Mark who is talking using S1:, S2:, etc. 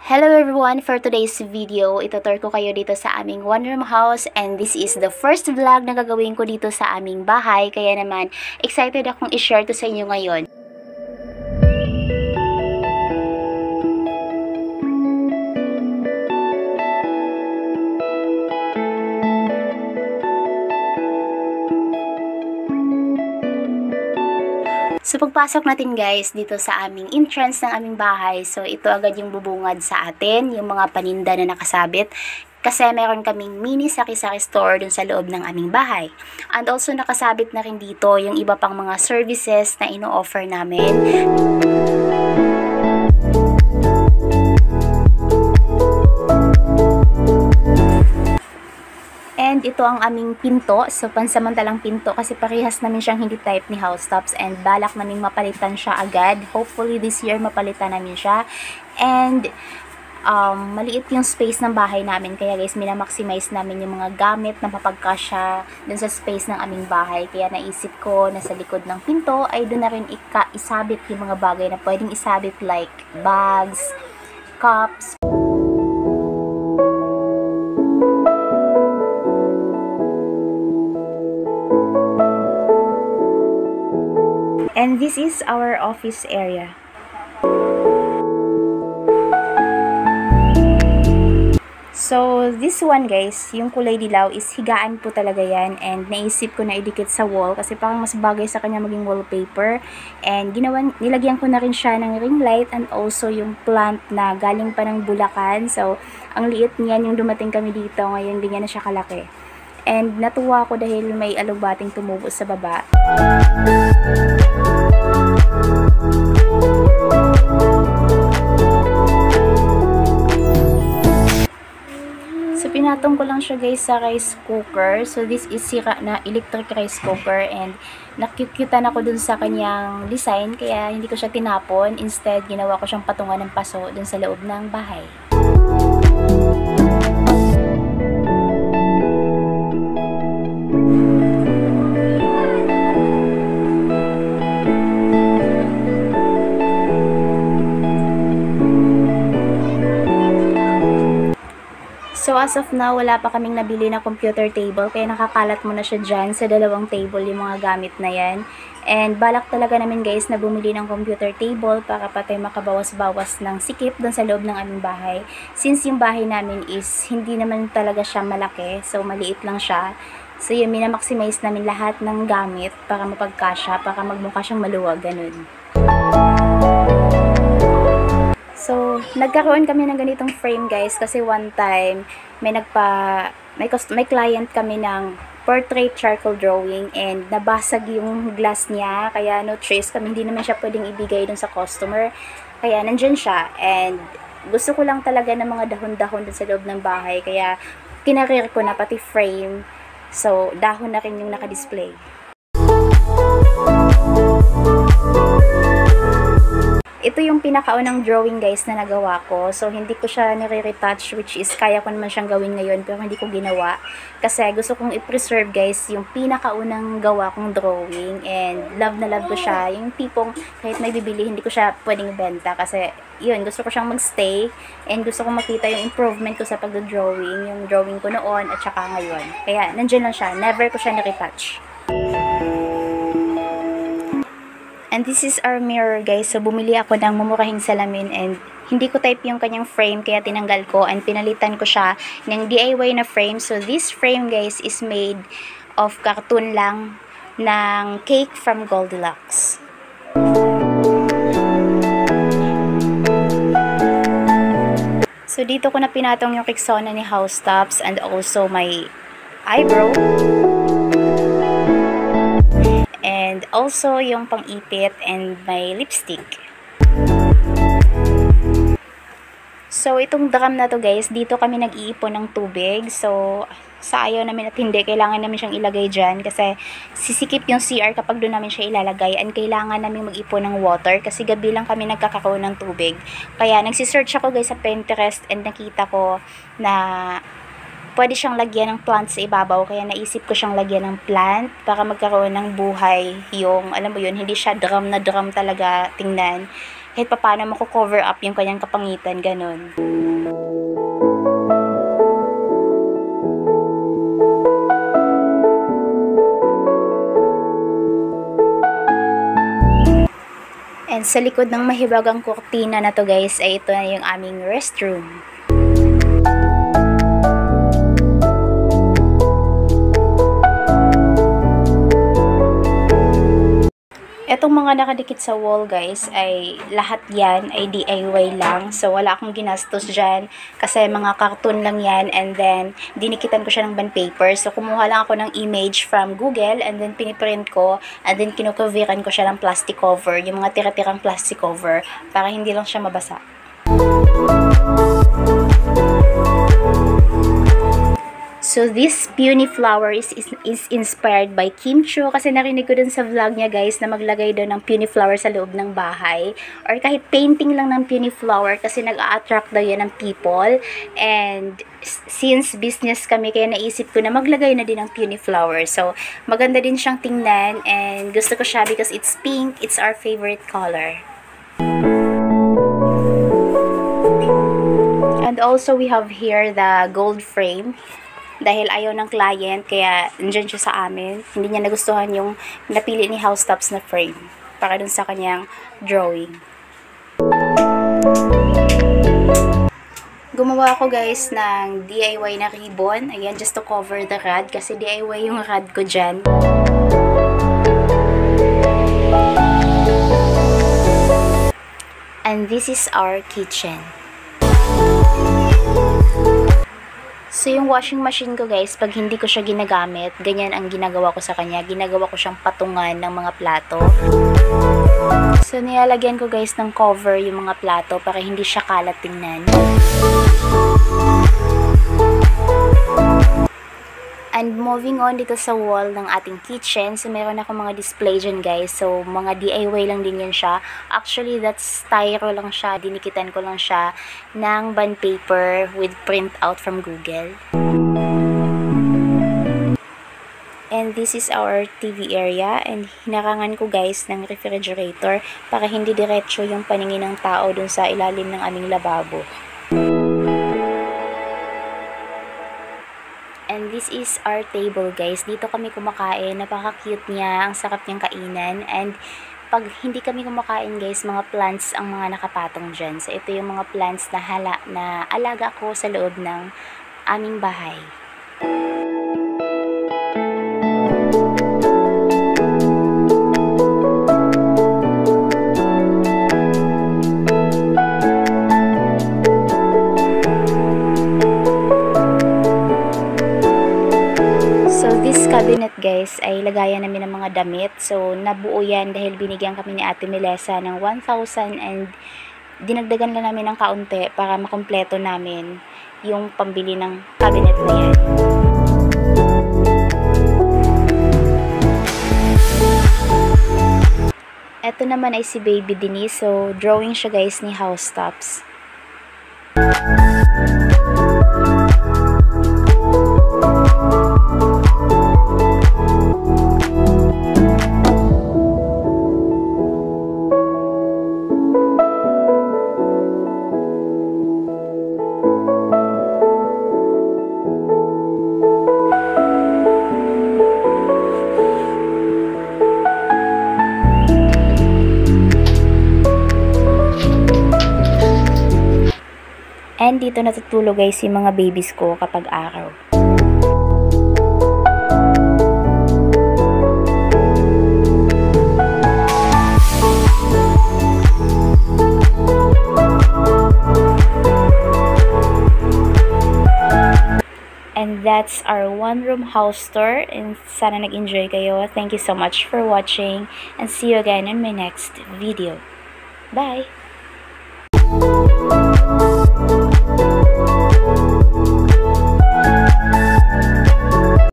S1: Hello everyone! For today's video, itutur ko kayo dito sa aming one-room house and this is the first vlog na gagawin ko dito sa aming bahay. Kaya naman, excited akong i-share to sa inyo ngayon. So, pagpasok natin guys dito sa aming entrance ng aming bahay, so ito agad yung bubungad sa atin, yung mga paninda na nakasabit. Kasi meron kaming mini sari-sari store dun sa loob ng aming bahay. And also nakasabit na rin dito yung iba pang mga services na ino-offer namin. And ito ang aming pinto. So, pansamantalang pinto kasi parehas namin siyang hindi type ni Housetops and balak naming mapalitan siya agad. Hopefully this year mapalitan namin siya. And maliit yung space ng bahay namin. Kaya guys, minamaximize namin yung mga gamit na mapagkasya dun sa space ng aming bahay. Kaya naisip ko na sa likod ng pinto ay doon na rin isabit yung mga bagay na pwedeng isabit like bags, cups. And this is our office area. So, this one guys, yung kulay dilaw is higaan po talaga yan. And naisip ko na idikit sa wall kasi parang mas bagay sa kanya maging wallpaper. And nilagyan ko na rin siya ng ring light and also yung plant na galing pa ng Bulacan. So, ang liit niyan yung dumating kami dito. Ngayon, ganyan na siya kalaki. And natuwa ako dahil may alubating tumubo sa baba. So, pinatong ko lang siya guys sa rice cooker. So, this is sira na electric rice cooker and nakikitan ako dun sa kanyang design kaya hindi ko siya tinapon. Instead, ginawa ko siyang patungan ng paso dun sa loob ng bahay. So, as of now, wala pa kaming nabili na computer table, kaya nakakalat mo na siya dyan sa dalawang table yung mga gamit na yan. And balak talaga namin guys na bumili ng computer table para patay makabawas-bawas ng sikip dun sa loob ng aming bahay. Since yung bahay namin is hindi naman talaga siya malaki, so maliit lang siya. So yun, minamaximize namin lahat ng gamit para mapagkasya, para magmukha siyang maluwag, ganun. So, nagkaroon kami ng ganitong frame guys kasi one time may client kami ng portrait charcoal drawing and nabasag yung glass niya kaya no choice kami, hindi naman siya pwedeng ibigay dun sa customer. Kaya nandyan siya and gusto ko lang talaga ng mga dahon-dahon dun sa loob ng bahay kaya kinarir ko na pati frame. So, dahon na rin yung nakadisplay. Ito yung pinakaunang drawing guys na nagawa ko. So, hindi ko siya nire-retouch which is kaya ko naman siyang gawin ngayon pero hindi ko ginawa. Kasi gusto kong i-preserve guys yung pinakaunang gawa kong drawing and love na love ko siya. Yung tipong kahit may bibili hindi ko siya pwedeng ibenta kasi yun, gusto ko siyang magstay and gusto kong makita yung improvement ko sa pagdodrawing, yung drawing ko noon at saka ngayon. Kaya nandyan lang siya. Never ko siya nire-retouch. And this is our mirror guys. So, bumili ako ng mumurahing salamin and hindi ko type yung kanyang frame kaya tinanggal ko and pinalitan ko siya ng DIY na frame. So, this frame guys is made of cartoon lang ng cake from Goldilocks. So, dito ko na pinatong yung Rexona ni Housetops and also my eyebrow. And also yung pang-ipit and my lipstick. So, itong drum na to guys, dito kami nag-iipon ng tubig. So, sa ayaw namin at hindi, kailangan namin siyang ilagay dyan kasi sisikip yung CR kapag doon namin siya ilalagay and kailangan namin mag-ipon ng water kasi gabi lang kami nagkakaroon ng tubig. Kaya nagsisearch ako guys sa Pinterest and nakita ko na pwede siyang lagyan ng plant sa ibabaw, kaya naisip ko siyang lagyan ng plant para magkaroon ng buhay yung, alam mo yun, hindi siya drum na drum talaga tingnan. kahit paano mako-cover up yung kanyang kapangitan, ganun. And sa likod ng mahiwagang kurtina na to guys, ay ito na yung aming restroom. Etong mga nakadikit sa wall guys, ay lahat yan ay DIY lang. So wala akong ginastos dyan kasi mga cartoon lang yan, and then dinikitan ko siya ng bond paper. So kumuha lang ako ng image from Google and then piniprint ko, and then kinukoveran ko siya ng plastic cover, yung mga tira-tirang plastic cover para hindi lang siya mabasa. So, this peony flower is inspired by Kim Cho kasi narinig ko dun sa vlog niya guys na maglagay doon ng peony flower sa loob ng bahay or kahit painting lang ng peony flower kasi nag-a-attract daw yan ng people. And since business kami, kaya naisip ko na maglagay na din ng peony flower. So, maganda din siyang tingnan and gusto ko siya because it's pink, it's our favorite color. And also, we have here the gold frame. Dahil ayaw ng client, kaya nandyan siya sa amin. Hindi niya nagustuhan yung napili ni Housetops na frame para dun sa kanyang drawing. Gumawa ako guys ng DIY na ribbon. Ayan, just to cover the rod kasi DIY yung rod ko dyan. And this is our kitchen. So, yung washing machine ko guys, pag hindi ko siya ginagamit, ganyan ang ginagawa ko sa kanya. Ginagawa ko siyang patungan ng mga plato. So, nilalagyan ko guys ng cover yung mga plato para hindi siya kalat tingnan. And moving on dito sa wall ng ating kitchen, so meron ako mga display dyan guys. So, mga DIY lang din yan siya. Actually, that's styro lang siya. Dinikitan ko lang siya ng bond paper with print out from Google. And this is our TV area. And hinarangan ko guys ng refrigerator para hindi diretso yung paningin ng tao dun sa ilalim ng aming lababo. And this is our table guys. Dito kami kumakain. Napaka-cute niya. Ang sarap niyang kainan. And pag hindi kami kumakain guys, mga plants ang mga nakapatong dyan. So ito yung mga plants na alaga ko sa loob ng aming bahay. Cabinet guys ay lagayan namin ng mga damit. So nabuo yan dahil binigyan kami ni Ate Melissa ng 1,000 and dinagdagan lang namin ng kaunti para makompleto namin yung pambili ng cabinet na yan. Ito naman ay si Baby Denise. So drawing siya guys ni Housetops. And dito natutulog guys yung mga babies ko kapag araw. And that's our one-room house tour. And sana nag-enjoy kayo. Thank you so much for watching. And see you again in my next video. Bye!